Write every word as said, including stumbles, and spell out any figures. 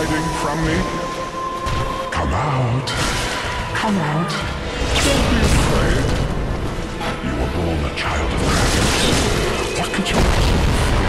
hiding from me? Come out. Come out. Don't be afraid. You were born a child of dragons. What could you possibly fear?